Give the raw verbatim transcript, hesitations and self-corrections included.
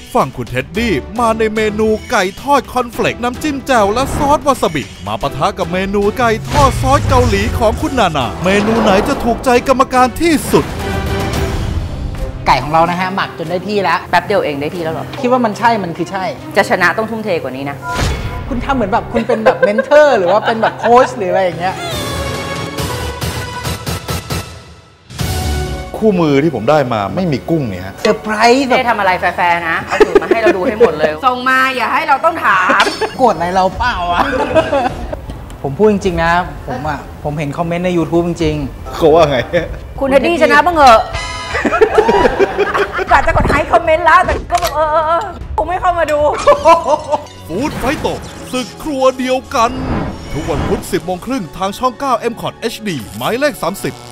ฝั่งคุณเท็ดดี้มาในเมนูไก่ทอดคอนเฟลกน้ำจิ้มแจ่วและซอสวาซาบิมาปะทะกับเมนูไก่ทอดซอสเกาหลีของคุณนานาเมนูไหนจะถูกใจกรรมการที่สุดไก่ของเรานะฮะหมักจนได้ที่แล้วแป๊บเดียวเองได้ที่แล้วเหรอคิดว่ามันใช่มันคือใช่จะชนะต้องทุ่มเทกว่านี้นะคุณทำเหมือนแบบคุณเป็นแบบเมนเทอร์หรือว่าเป็นแบบโค้ชหรืออะไรอย่างเงี้ยคู่มือที่ผมได้มาไม่มีกุ้งเนี่ยฮะเซอร์ไพรส์ไม่ได้ทำอะไรแฟร์ๆนะเอาสูตรมาให้เราดูให้หมดเลยส่งมาอย่าให้เราต้องถามโกรธอะไรเราเปล่าอ่ะผมพูดจริงๆนะผมอ่ะผมเห็นคอมเมนต์ใน ยูทูบ จริงๆเขาว่าไงคุณเท็ดดี้ชนะบ้างเหอะกะจะกดไลค์คอมเมนต์แล้วแต่ก็แบบเออเออผมไม่เข้ามาดูฟู้ดไฟโตศึกครัวเดียวกันทุกวันพุธสิบโมงครึ่งทางช่องเก้า เอ็ม คอท เอช ดี หมายเลขสามสิบ